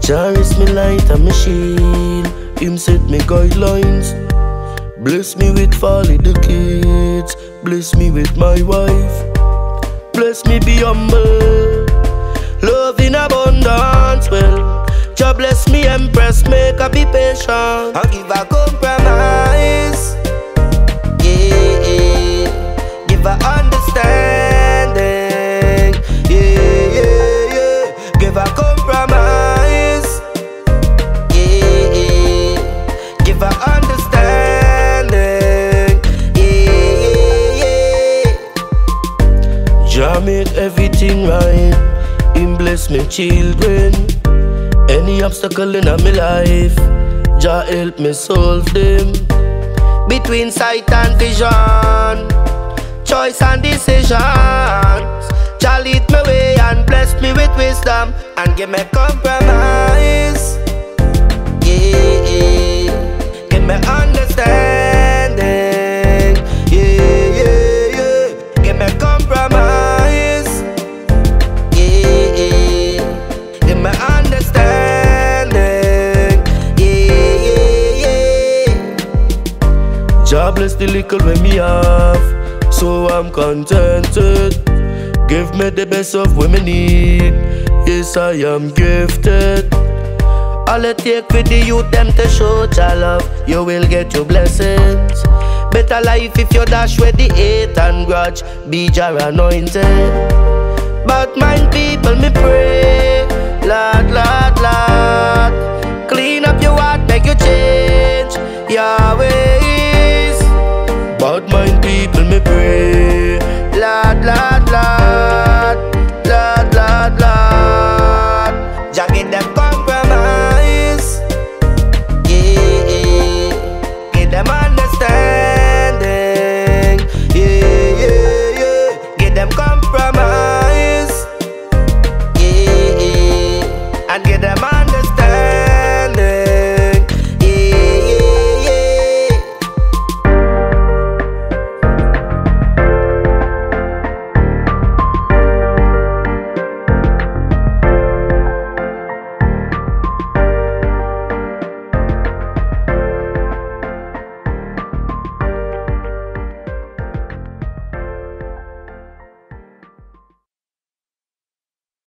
Jah is me light and me shield. Him set me guidelines. Bless me with folly the kids. Bless me with my wife. Bless me be humble. Love in abundance. Well, Jah bless me, empress, make her be patient. And give her compromise. Yeah. Give her understanding. Yeah. Give her compromise. Yeah. Give her understanding. Yeah. Jah make everything right. Him bless me children. Any obstacle in my life, Jah help me solve them. Between sight and vision, choice and decisions, Jah lead my way and bless me with wisdom and give me compromise. Yeah. Give me understanding. Yeah. Give me compromise. Yeah. Give me understanding. Yeah. Jah bless the little when me have, so I'm contented. Give me the best of what me need. Yes, I am gifted. All it take with the youth them to show Jah love. You will get your blessings. Better life if you dash with the hate and grudge. Be Jah anointed. But mind people me pray, Lord, clean up your heart, make you change, Yahweh.